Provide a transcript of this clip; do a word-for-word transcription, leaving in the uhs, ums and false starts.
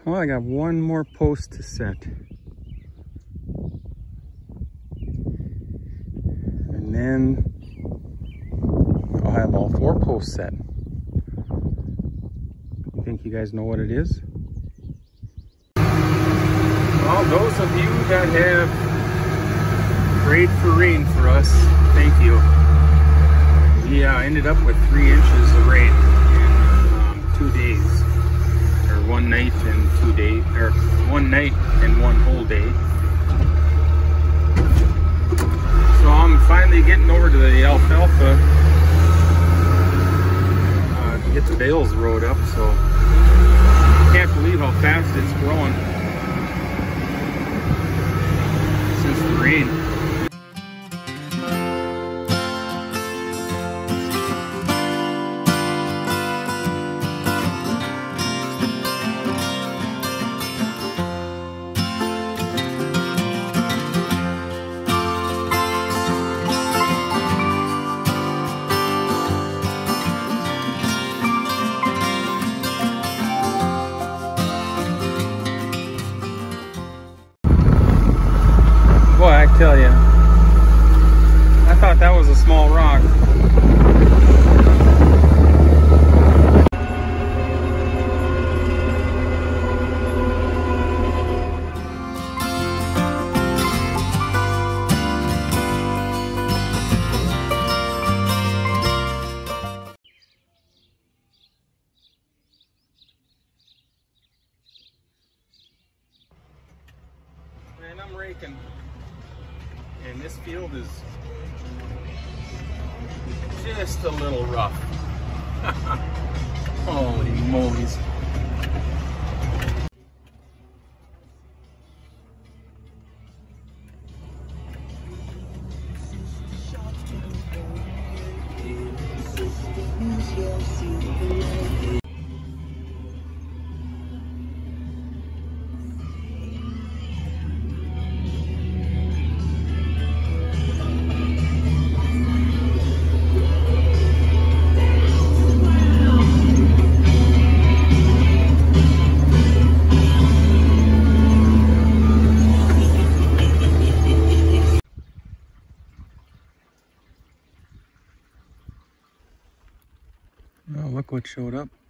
Well, I got one more post to set. And then I'll have all four posts set. You think you guys know what it is? Well, those of you that have prayed for rain for us, thank you. Yeah, I ended up with three inches of rain in um, two days. Or one night and two days. Or one night and one whole day. So I'm finally getting over to the alfalfa. Uh, to get the bales rode up, so can't believe how fast it's growing since the rain. Boy, I tell you, I thought that was a small rock. And I'm raking. And this field is just a little rough. Holy moly's. Oh, look what showed up.